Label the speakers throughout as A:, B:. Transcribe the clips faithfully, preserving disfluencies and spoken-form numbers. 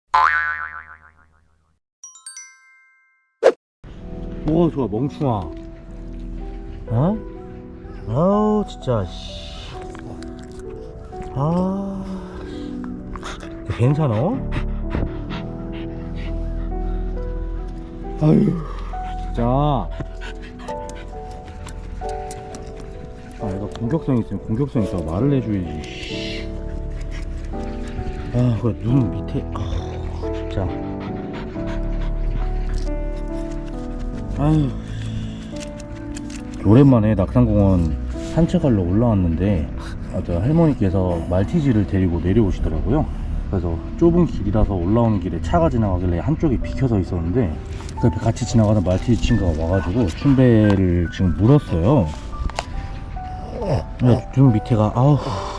A: 뭐가 좋아 멍충아. 어? 아우 진짜 씨. 아 괜찮아? 아유 진짜. 아 얘가 공격성 있으면 공격성 있다고 말을 해줘야지. 아 그래 눈 밑에 아 진짜. 아유 오랜만에 낙산공원 산책하러 올라왔는데 아, 저 할머니께서 말티즈를 데리고 내려오시더라고요. 그래서 좁은 길이라서 올라오는 길에 차가 지나가길래 한쪽이 비켜서 있었는데 그 옆에 같이 지나가던 말티즈 친구가 와가지고 춘배를 지금 물었어요. 눈 밑에가 아우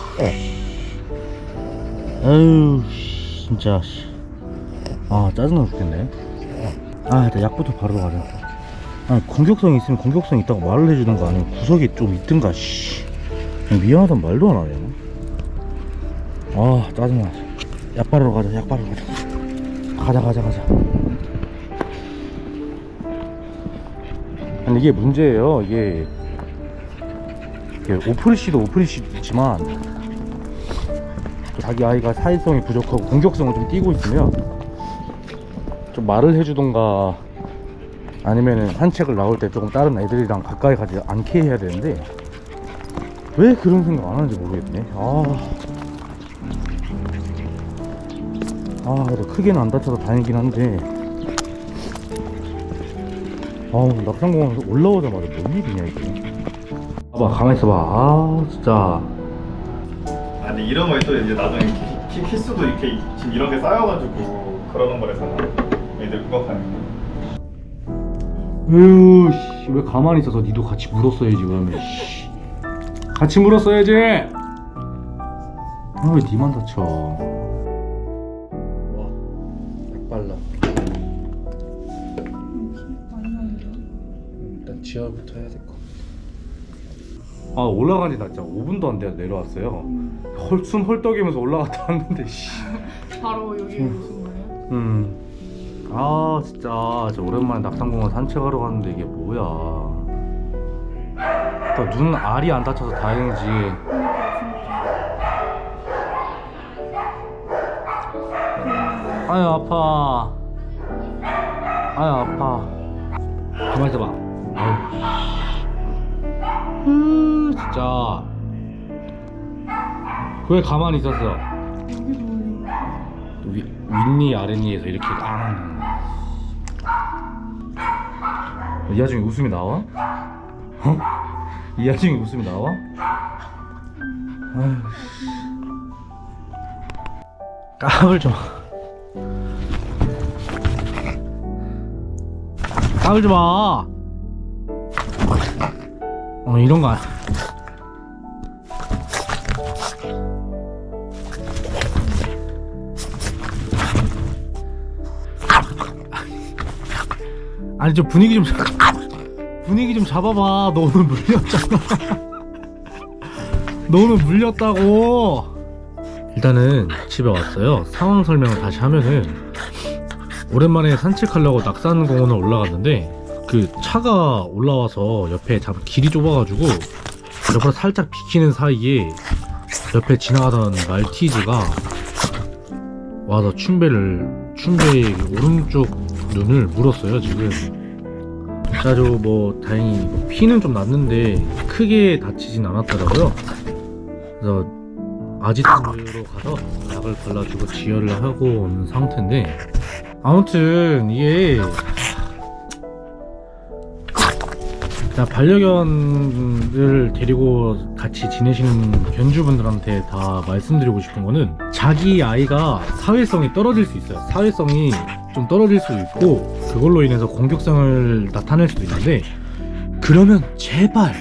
A: 아유 진짜 아 짜증나 죽겠네. 아 일단 약부터 바로 가자. 아 공격성이 있으면 공격성 있다고 말을 해주던가 아니면 구석이 좀 있든가. 씨 미안하단 말도 안 하네. 아 짜증나. 약 바르러 가자. 약 바르러 가자. 가자 가자 가자. 아니 이게 문제예요. 이게, 이게 오프리시도 오프리시지만 자기 아이가 사회성이 부족하고 공격성을 좀 띄고 있으면 좀 말을 해주던가 아니면은 산책을 나올 때 조금 다른 애들이랑 가까이 가지 않게 해야 되는데 왜 그런 생각 안 하는지 모르겠네. 아, 아 그래도 크게는 안 다쳐서 다행이긴 한데 아우 낙산공원 올라오자마자 뭔 일이냐 이게. 봐봐 가만히 있어봐. 아 진짜.
B: 아 근데 이런 거에 또 이제 나중에 키, 키, 키스도 이렇게 지금 이런 게 쌓여가지고 그러는 거라잖아. 애들 국악하는 거.
A: 으, 씨, 왜 가만히 있어서 니도 같이 물었어야지 그러면. 씨. 같이 물었어야지. 아, 왜 니만 다쳐. 와, 약 발라. 일단 지하부터 해야 될 것 같아. 아, 올라간 지 나 진짜 오 분도 안 돼서 내려왔어요. 음. 헐, 숨 헐떡이면서 올라갔다 왔는데 씨.
C: 바로 여기
A: 음.
C: 오신 거예요?
A: 음. 아 진짜 저 오랜만에 낙산공원 산책하러 갔는데 이게 뭐야. 그러니까 눈 알이 안 다쳐서 다행이지. 아유 아파. 아유 아파. 가만히 있어봐. 아유. 음 진짜 왜 가만히 있었어? 위, 윗니 아랫니에서 이렇게 아. 이 와중에 웃음이 나와? 어? 이 와중에 웃음이 나와? 아휴. 까불지 마. 까불지 마. 어 이런 거 아니야. 아니 좀 분위기 좀 분위기 좀 잡아봐. 너는 물렸잖아. 너는 물렸다고. 일단은 집에 왔어요. 상황 설명을 다시 하면은 오랜만에 산책하려고 낙산공원을 올라갔는데 그 차가 올라와서 옆에 잡 길이 좁아가지고 옆으로 살짝 비키는 사이에 옆에 지나가던 말티즈가 와서 춘배를 춘배의 오른쪽 눈을 물었어요 지금. 그래가지고 뭐 다행히 뭐 피는 좀 났는데 크게 다치진 않았더라고요. 그래서 아지트로 가서 약을 발라주고 지혈을 하고 온 상태인데 아무튼 이게 반려견을 데리고 같이 지내시는 견주분들한테 다 말씀드리고 싶은 거는 자기 아이가 사회성이 떨어질 수 있어요. 사회성이 좀 떨어질 수 있고 그걸로 인해서 공격성을 나타낼 수도 있는데 그러면 제발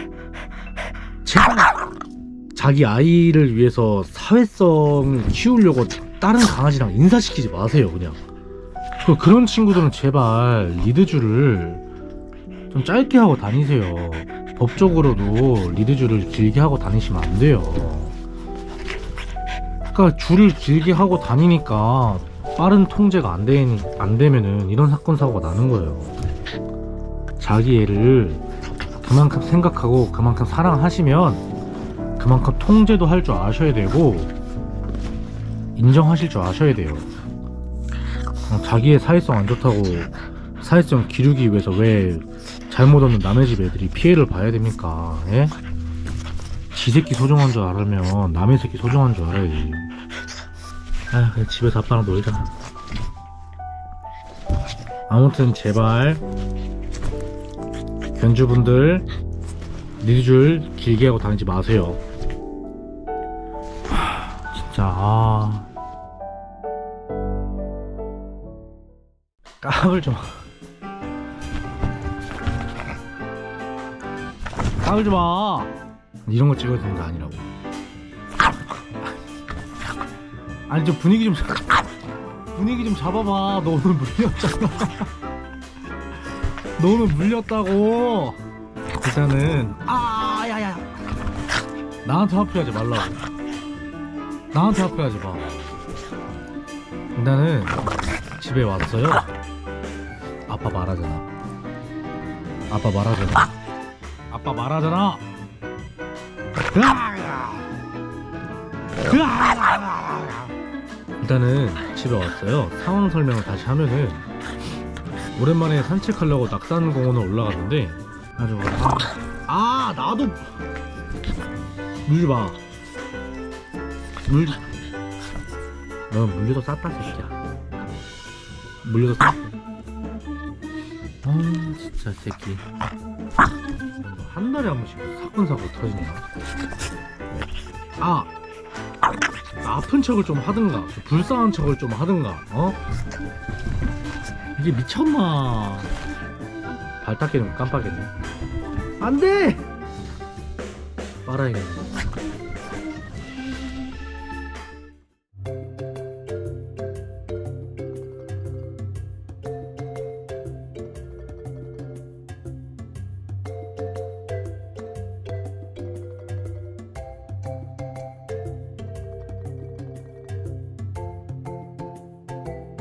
A: 제발 자기 아이를 위해서 사회성을 키우려고 다른 강아지랑 인사시키지 마세요. 그냥 그런 친구들은 제발 리드줄을 좀 짧게 하고 다니세요. 법적으로도 리드줄을 길게 하고 다니시면 안 돼요. 그러니까 줄을 길게 하고 다니니까 빠른 통제가 안, 되니, 안 되면은 이런 사건 사고가 나는 거예요. 자기 애를 그만큼 생각하고 그만큼 사랑하시면 그만큼 통제도 할 줄 아셔야 되고 인정하실 줄 아셔야 돼요. 어, 자기의 사회성 안 좋다고 사회성 기르기 위해서 왜 잘못 없는 남의 집 애들이 피해를 봐야 됩니까? 예? 지 새끼 소중한 줄 알면 남의 새끼 소중한 줄 알아야지. 아, 그냥 집에서 아빠랑 놀자. 아무튼 제발 견주분들 니들 길게 하고 다니지 마세요. 하, 진짜 아 까불지 마. 까불지 마. 이런 거 찍어야 되는 거 아니라고. 아니 좀 분위기 좀 분위기 좀 잡아봐. 너 오늘 물렸잖아. 너 오늘 물렸다고. 일단은 아 야야 나한테 화풀이하지 말라고. 나한테 화풀이하지 마. 일단은 집에 왔어요. 아빠 말하잖아. 아빠 말하잖아. 아빠 말하잖아. 일단은 집에 왔어요. 상황 설명을 다시 하면은 오랜만에 산책하려고 낙산공원을 올라갔는데 아주 아, 아 나도 물지 마. 물 너 물려도 쌌다 새끼야. 물려도 쌌다. 아 진짜 새끼. 한 달에 한 번씩 사건 사고 터지냐. 아 아픈 척을 좀 하든가 불쌍한 척을 좀 하든가. 어? 이게 미쳤나. 발 닦이는 거 깜빡했네. 안돼. 빨아야겠네.